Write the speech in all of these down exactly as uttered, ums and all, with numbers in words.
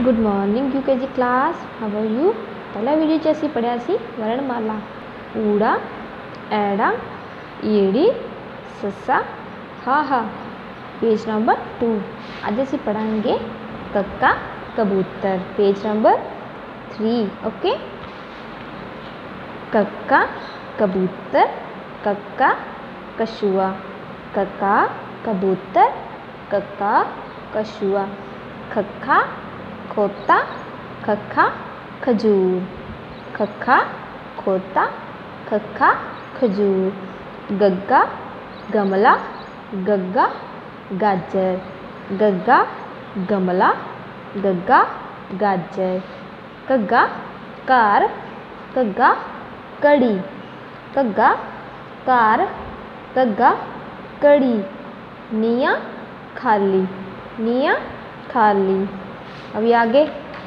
Good morning UKG class, how are you. पहला video च असीं पढ़िया सी वर्णमाला ऊड़ा ऐड़ा ईड़ी ससा हा हा। Page number two. आज असीं पढ़ाएंगे कक्का कबूतर, पेज नंबर थ्री। ओके, कक्का कबूतर कक्का कछुआ, कक्का कबूतर कक्का कछुआ, खक्खा खोता खक्खा खजूर, खक्खा खोता खक्खा खजूर, गग्गा गमला गग्गा गाजर, गग्गा गमला गग्गा गाजर, घग्गा कार घग्गा कड़ी, घग्गा कार घग्गा कड़ी, निया खाली निया खाली। अभी आगे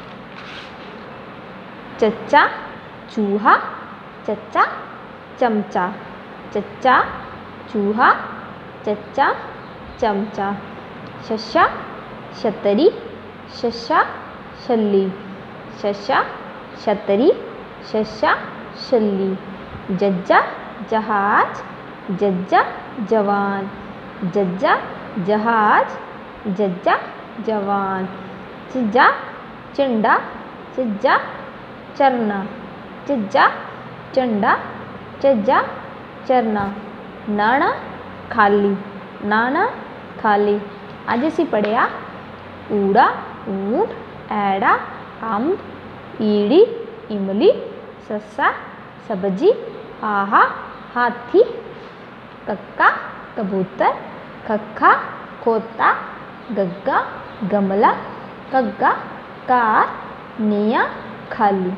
चच्चा चूहा चच्चा चमचा, चच्चा चूहा चच्चा चमचा, शशा छतरी शशा छल्ली, शशा छतरी शशा छल्ली, जज्जा जहाज जज्जा जवान, जज्जा जहाज जज्जा जवान, चिज्जा चिंडा चिज्जा चरना, चिज्जा चंडा चिज्जा चरना, नाना खाली नाना खाली। आज असीं पढ़िया ऊड़ा ऊंट ऐड़ा अंब ईड़ी इमली ससा सब्जी हाहा हाथी, कक्का कबूतर खक्खा खोता गग्गा गमला घग्गा कार निया खाली,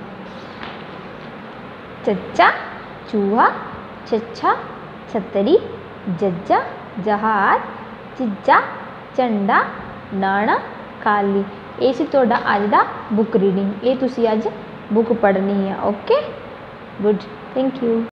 चच्चा चूहा छच्छा छतरी जज्जा जहाज चिज्जा झंडा नाना खाली। ये सी तुहाडा अज दा बुक रीडिंग, ये तुसीं अज बुक पढ़नी है। Okay good, thank you.